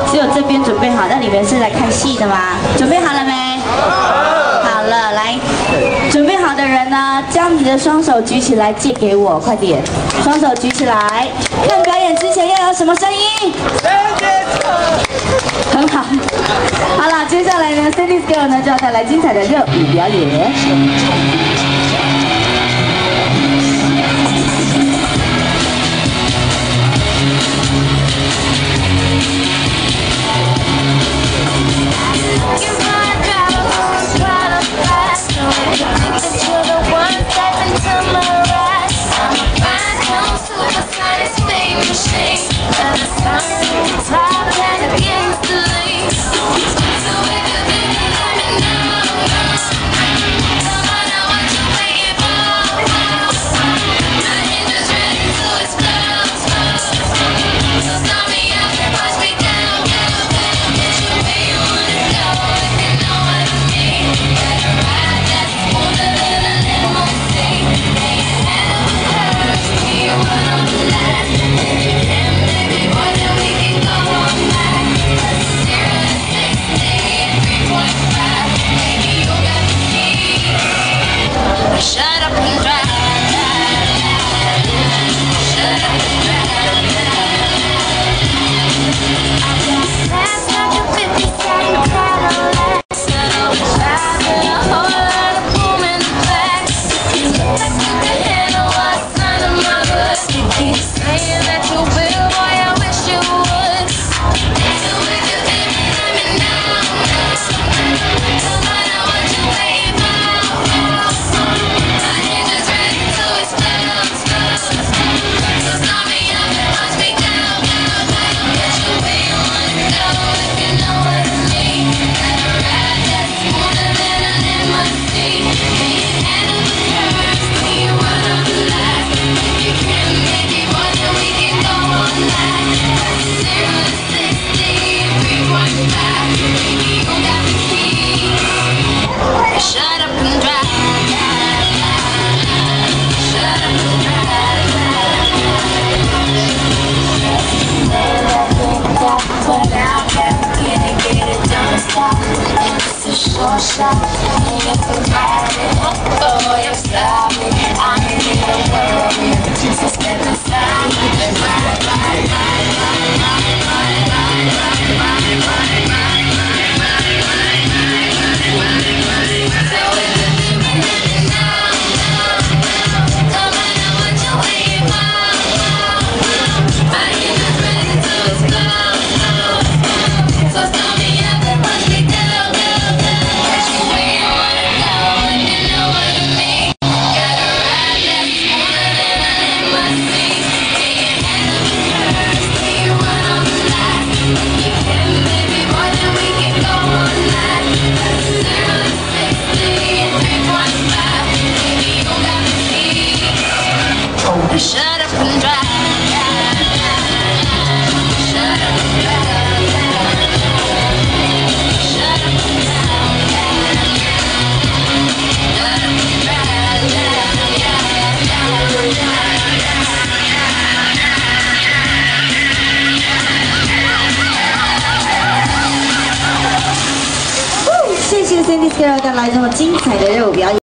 只有这边准备好，那你们是来看戏的吗？准备好了没？好了，来，准备好的人呢，将你的双手举起来，借给我，快点，双手举起来。看表演之前要有什么声音？很好。好了，接下来呢 ，Sandy Scale 呢就要带来精彩的热舞表演。 Shut up and drive. Shut up and drive. Last night you 57 Cadillac. Driving a whole lot of boom in the back. Like you could handle what's under my hood. Keep saying that you will, boy, I wish you would. So if you think let me know. No matter what you waiting for. Shut up and drive. Shut up and drive. But now can't get it, don't stop. It's a short shot. Ain't it to ride it? Boy, I'm sorry. I ain't even worried. Just step aside and ride, ride, ride, ride, ride, ride, ride, ride, ride, ride. Shut up and drive. Shut up and drive. Shut up and 谢谢 Sandy Scale 带来这么精彩的热舞表演。